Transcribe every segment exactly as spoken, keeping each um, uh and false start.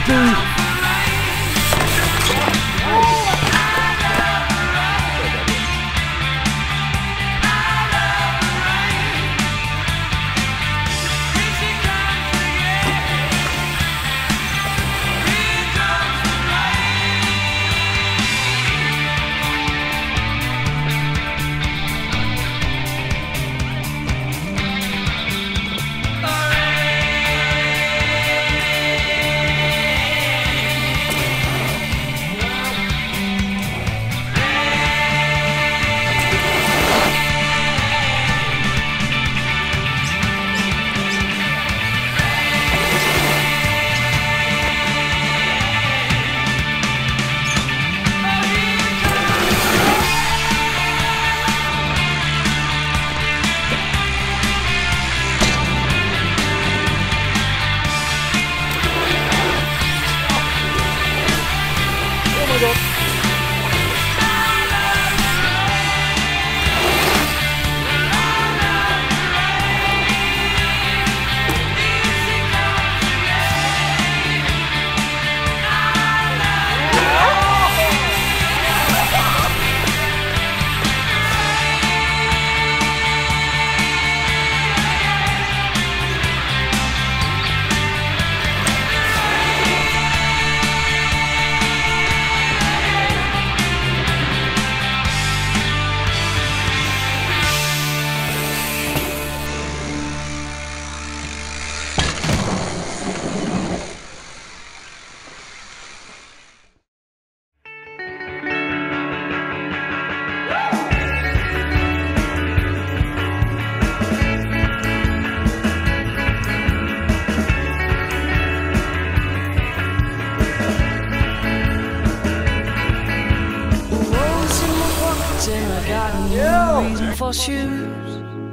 For shoes,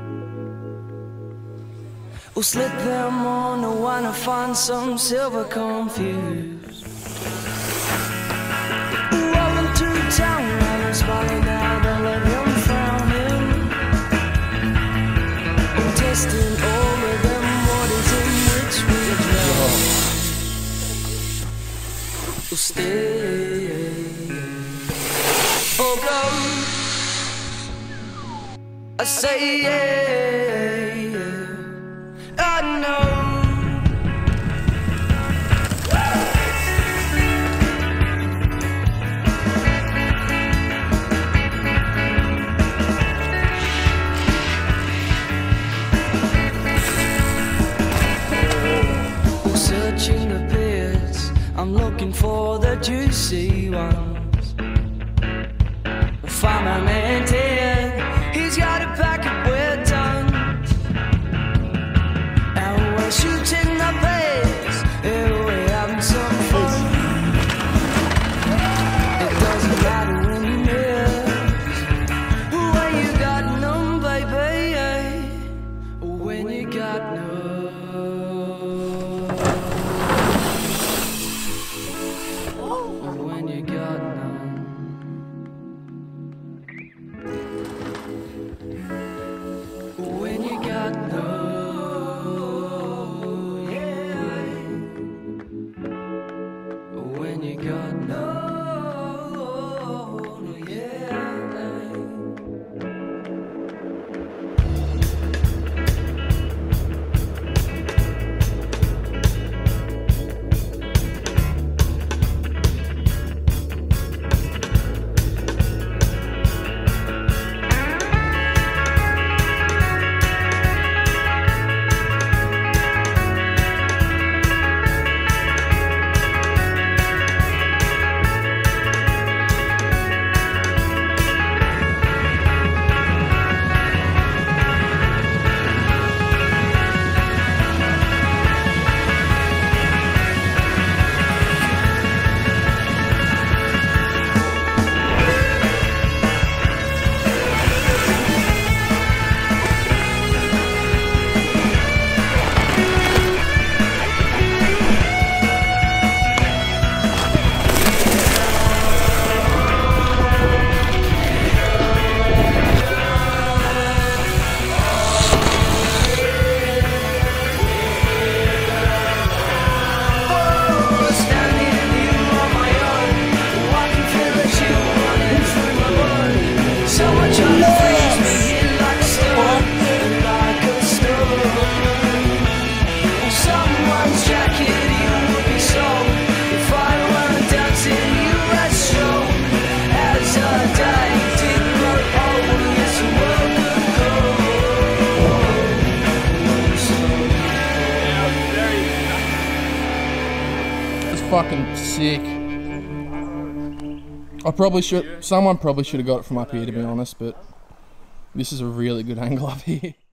we'll slip them on. I wanna find some silver confused. Rolling through town, I'm smiling out, I let him frown in. I'm testing all of them waters in which we drown. We'll stay for gold. I say yeah, yeah, I know. Searching the pits, I'm looking for the juicy ones. Find my man Ted. He's got a packet with tons. And we're shooting the pace, and we're having some fun. It doesn't matter when you miss, when you got none, baby. When you got none. When you got none. fucking sick. I probably should, someone probably should have got it from up here, to be honest, but this is a really good angle up here.